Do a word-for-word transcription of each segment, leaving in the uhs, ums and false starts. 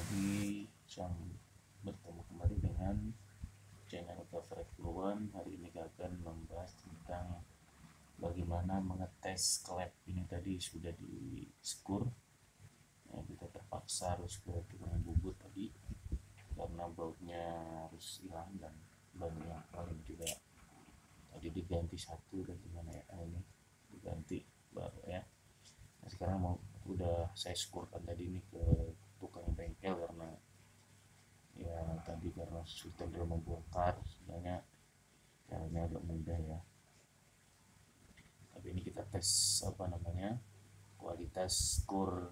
Jadi yang bertemu kembali dengan channel Coverage Fluent. Hari ini kita akan membahas tentang bagaimana mengetes klep ini. Tadi sudah di skur ya, kita terpaksa harus ke tukang bubut tadi karena bautnya harus hilang dan ban yang paling juga tadi diganti satu dan gimana ya, nah, ini diganti baru ya. Nah, sekarang mau udah saya skurkan tadi ini ke tukang bengkel karena ya tadi karena sudah belum membongkar, sebenarnya caranya agak mudah ya. Tapi ini kita tes apa namanya kualitas skur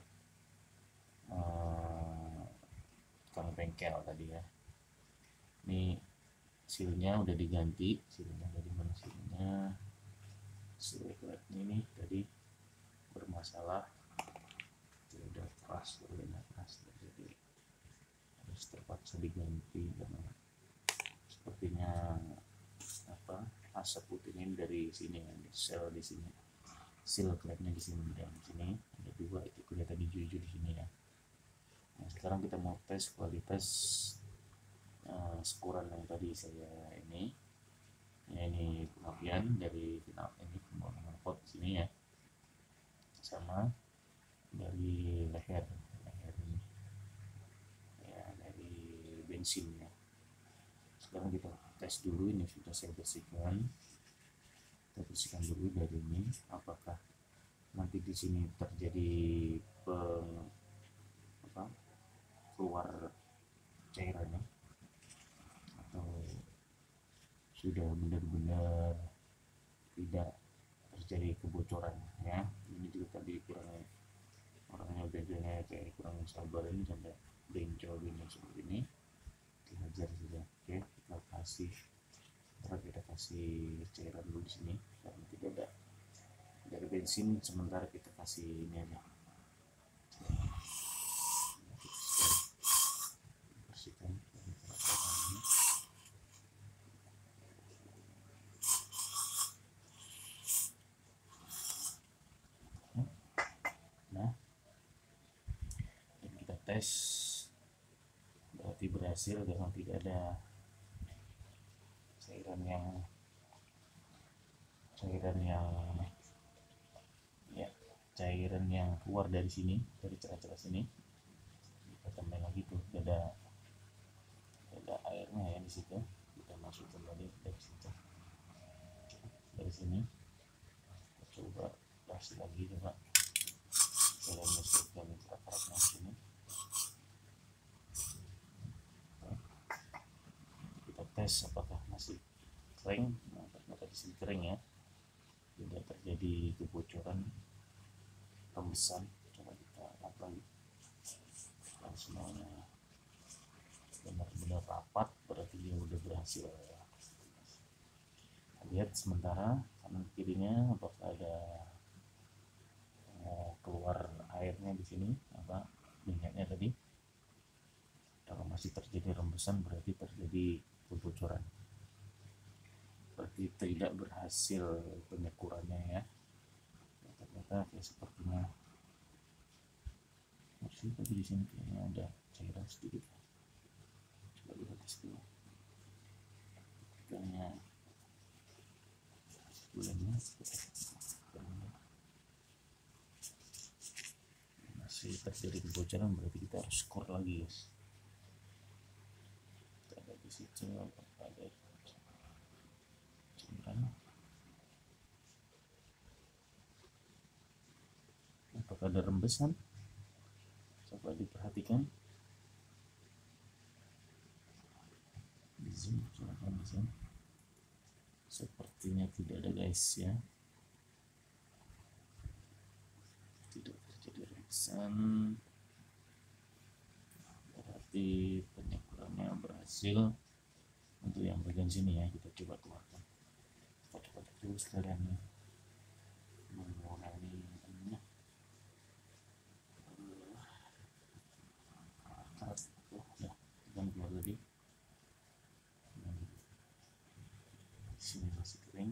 eh, tukang bengkel tadi ya. Ini silnya udah diganti, silnya dari mana silnya? Sil ini tadi bermasalah, udah keras, udah keras, jadi harus terpaksa diganti karena sepertinya apa asap putih ini dari sini ya, sel di sini, seal klepnya di sini dan di sini ada dua, itu kelihatan hijau-hijau di sini ya. Nah, sekarang kita mau tes kualitas uh, skuran yang tadi saya ini ya, ini pengapian dari final ini knalpot sini ya, sama dari leher leher ini ya, dari bensinnya. Sekarang kita tes dulu, ini sudah saya bersihkan, kita bersihkan dulu dari ini, apakah nanti di sini terjadi peng, apa, keluar cairannya atau sudah benar-benar tidak terjadi kebocoran ya. Ini juga tadi kurang orangnya bengkelnya kayak kurang sabar, ini sampai bencol ini seperti ini, dihajar sudah. Oke, kita kasih terus kita kasih cairan dulu di sini karena tidak ada dari bensin, sementara kita kasih ini aja, bersihkan ini. Nah, ini kita tes berarti berhasil karena tidak ada cairan yang cairan yang ya cairan yang keluar dari sini, dari celah-celah sini. Kita tambah lagi tuh, ada ada airnya ya di situ, kita masukkan tadi dari situ, dari sini kita coba kasih lagi, coba kita masukkan kerak-keraknya sini. Kita tes apakah masih kering. Nah, ternyata di sini kering ya, tidak terjadi kebocoran rembesan. Coba kita lap lagi, dan semuanya benar-benar rapat, berarti dia udah berhasil ya. Lihat sementara kanan kirinya apakah ada eh, keluar airnya di sini, apa minyaknya tadi. Kalau masih terjadi rembesan berarti terjadi kebocoran, berarti tidak berhasil penyekurannya ya. Ternyata kayak sepertinya masih, tapi di sini kayaknya ada cairan sedikit. Coba lihat di sini, kayaknya bulannya masih terjadi kebocoran, berarti kita harus skur lagi guys. Kita ada di situ apakah ada cairan, apakah ada rembesan, coba diperhatikan di zoom, silakan di zoom. Sepertinya tidak ada guys ya, tidak terjadi rembesan, berarti penyekurannya berhasil. Untuk yang bagian sini ya, kita coba keluarkan, kita coba dulu sekalian nih mengurangi ininya. Oh ya, kita keluar tadi. Sini masih kering,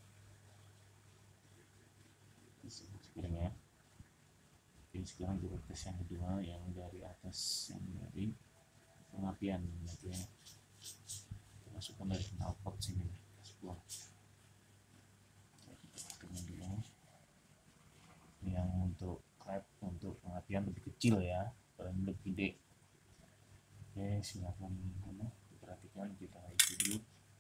di sini masih kering ya. Oke, sekarang kita tes yang kedua, yang dari atas, yang dari perapian gitu ya. Masukkan dari knalpot sini sebuah dulu. Yang untuk klep untuk perapian lebih kecil ya, paling lebih gede. Oke, silakan mana diperhatikan, kita isi dulu.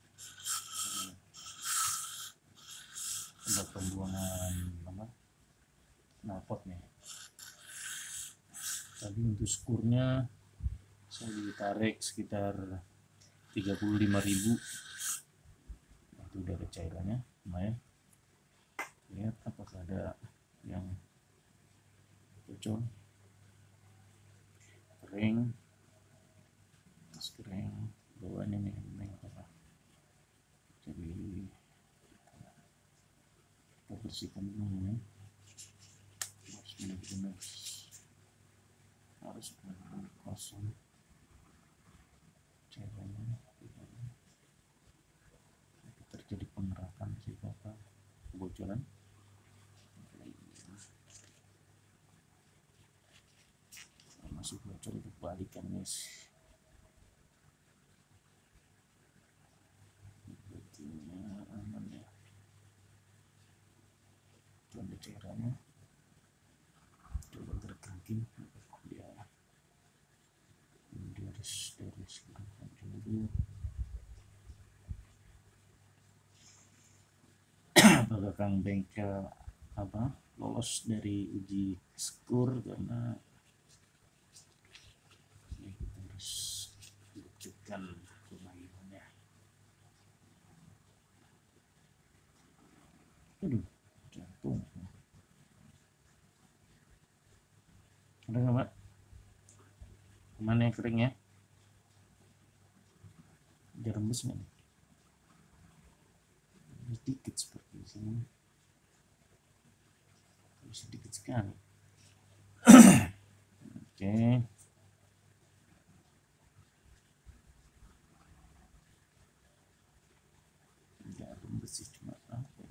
Untuk pembuangan apa knalpot nih. Tadi untuk skurnya saya ditarik sekitar tiga puluh lima ribu. Itu udah ada cairannya lumayan. Lihat apakah ada yang bocor. Kering, kering bawahnya nih, ini apa? Jadi kita bersihkan dulu ya. Harus benar-benar harus benar-benar kosong cairannya. Terjadi pengerakan sih apa kebocoran. Masih bocor, itu balikan guys. Betulnya aman ya. Itu ada cairannya. Coba terganti dia. Dia harus dari sekarang dulu. Apakah Kang Bengkel apa lolos dari uji skur, karena ini kita harus buktikan kemahirannya. Aduh, jantung. Ada nggak Mbak? Mana yang keringnya? Ada rembes nggak nih? Sedikit seperti ini, sedikit sekali. Oke, tidak rembes sih, cuma apa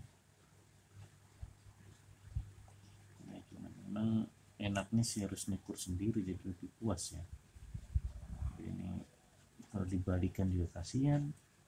ya, cuma memang enaknya sih harus nyukur sendiri jadi lebih puas ya. Ini kalau dibalikan juga kasihan.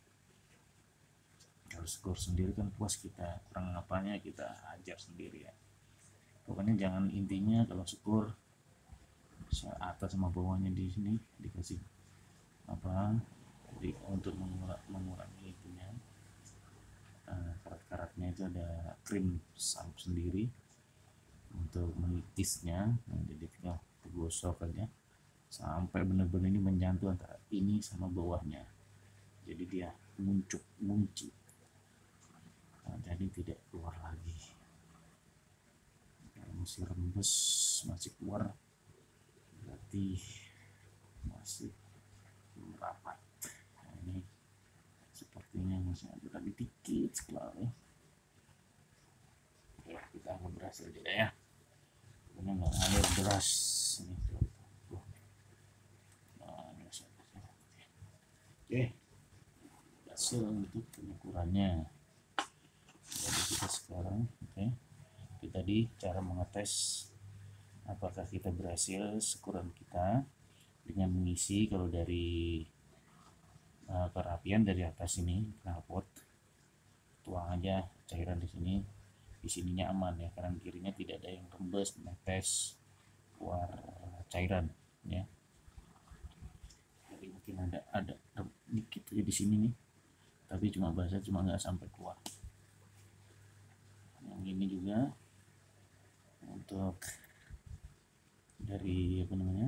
Kalau skor sendiri kan puas, kita kurang apanya kita ajar sendiri ya. Pokoknya jangan, intinya kalau skor atas sama bawahnya di sini dikasih apa di, untuk mengurangi, mengurangi itunya uh, karat-karatnya itu ada krim salep sendiri untuk menitisnya. Nah, jadi tinggal digosok aja sampai benar-benar ini menyantu antara ini sama bawahnya, jadi dia muncul muncul. Nah, jadi tidak keluar lagi. Kalau masih rembes, masih keluar, berarti masih belum rapat. Nah, ini sepertinya masih ada lagi dikit sekali. Oke, kita akan berhasil juga ya. Ini nggak ngalir deras ini. Nah, ini oke, berhasil untuk pengukurannya. Jadi kita sekarang oke okay. Kita di cara mengetes apakah kita berhasil sekuran kita dengan mengisi. Kalau dari uh, perapian dari atas ini knalpot, tuang aja cairan di sini, di sininya aman ya, kanan kirinya tidak ada yang rembes menetes keluar cairan ya. Jadi mungkin ada ada dikit aja di sini nih, tapi cuma basah, cuma nggak sampai keluar. Yang ini juga untuk dari apa namanya,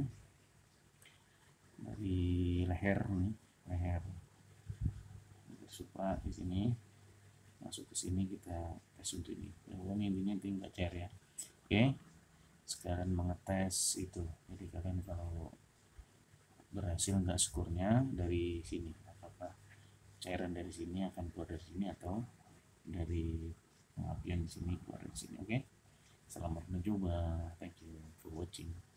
dari leher nih, leher supaya di sini masuk ke sini, kita tes untuk ini. Pokoknya intinya tinggal cair ya. Oke, sekarang mengetes itu. Jadi kalian kalau berhasil nggak skornya dari sini, apakah cairan dari sini akan keluar dari sini atau dari pengabdian di sini keluar dari sini. Oke, selamat mencoba. Thank you for watching.